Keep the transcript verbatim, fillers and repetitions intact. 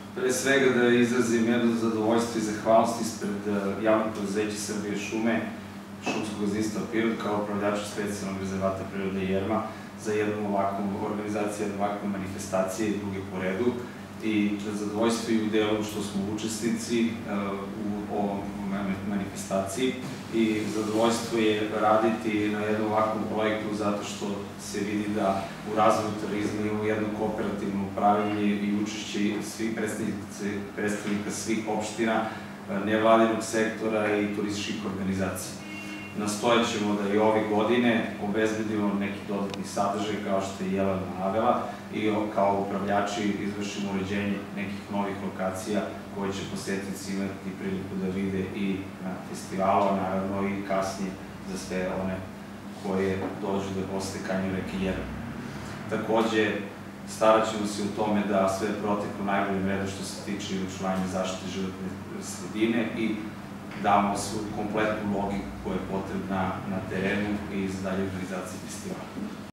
Pre svega da izrazim jedno zadovoljstvo i zahvalnost ispred javnog preduzeća Srbije šume, Šumskog gazdinstva Pirot, kao upravljaču specijalnog rezervata prirode Jerma, za jednu ovakvu organizaciju, jednu ovakvu manifestacije i druge po redu. I zadovoljstvo i u delu što smo učesnici u ovom manifestaciji i zadovoljstvo je raditi na jednom ovakvom projektu zato što se vidi da u razvoju turizma imamo jedno kooperativno upravljanje i učešće svih predstavnika svih opština, nevladinog sektora i turističkih organizacija. Nastojat ćemo da i ove godine obezbedimo neki dodatni sadržaj kao što je Jelena navela i kao upravljači izvršimo uređenje nekih novih lokacija koje će posetici imati priliku da vide i na festivalu, a naravno i kasnije za sve one koje dođu da posete kanjon reke Jerma. Takođe, starat ćemo se u tome da sve proteklo najboljim redom što se tiče i očuvanja zaštite životne sredine i damo svu kompletnu logiku koja je potrebna na terenu i za dalje organizaciju festivala.